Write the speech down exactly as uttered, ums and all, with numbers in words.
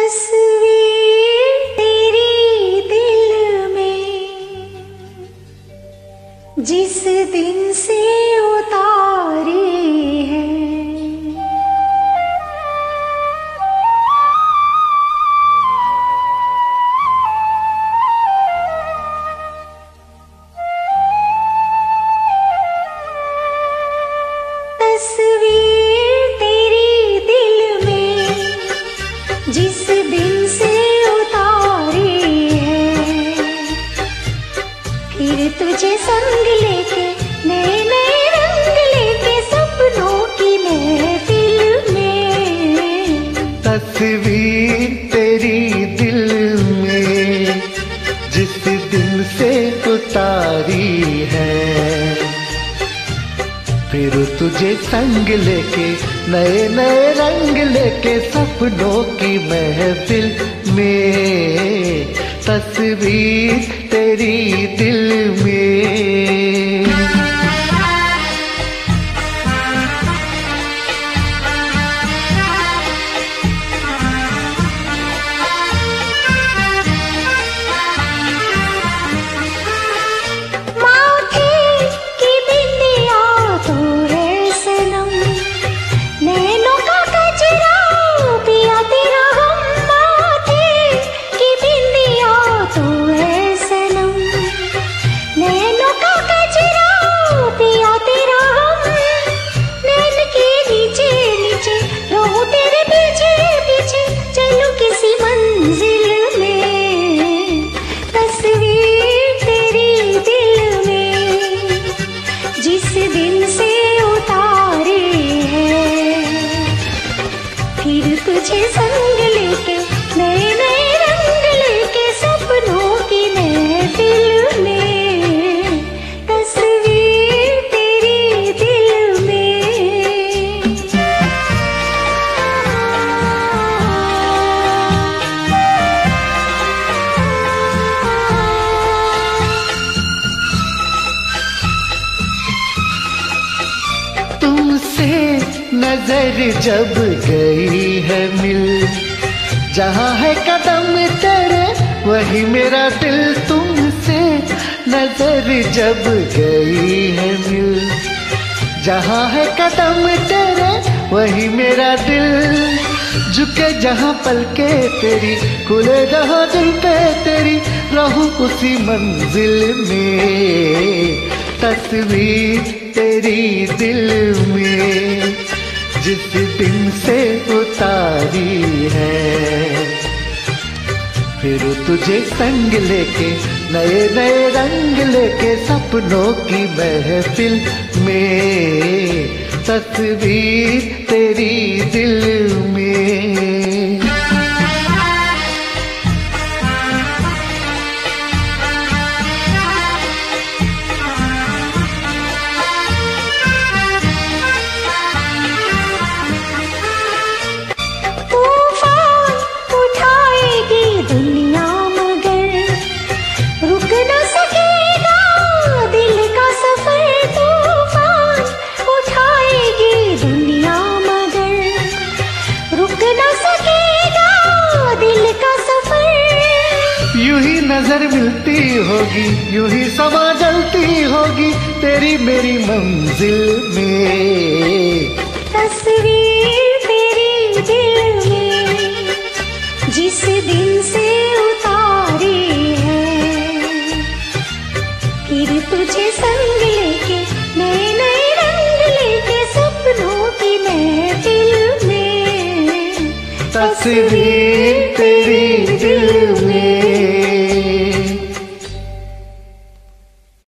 तस्वीर तेरी दिल में जिस दिन से उतारी है, तस्वीर तेरी दिल में जिस दिन से उतारी है, फिर तुझे संग लेके नए नए रंग लेके सपनों की महफिल में। तस्वीर तेरी दिल में जिस दिन से उतारी है, फिर तुझे संग लेके नए नए रंग लेके सपनों की महफिल में। तस्वीर तेरी दिल में। तुझे संग लेके नए नए रंग लेके सपनों की महफिल में। तस्वीर तेरी दिल में। तुमसे नजर जब गई है मिल, जहाँ है कदम तेरे वही मेरा दिल। तुमसे नजर जब गई है मिल, जहाँ है कदम तेरे वही मेरा दिल। झुके जहाँ पलके तेरी, खुले जहाँ दिल पे तेरी, रहूं उसी मंजिल में। तस्वीर तेरी दिल में जिस दिन से उतारी है, फिर तुझे संग लेके नए नए रंग लेके सपनों की महफिल में। तस्वीर तेरी दिल में। यूं ही नजर मिलती होगी, यूं ही समा जलती होगी तेरी मेरी मंजिल में। तस्वीर तेरी दिल में जिस दिन से उतारी है, फिर तुझे संग लेके नए नए रंग लेके सपनों की महफिल में। तस्वीर तेरी दिल में।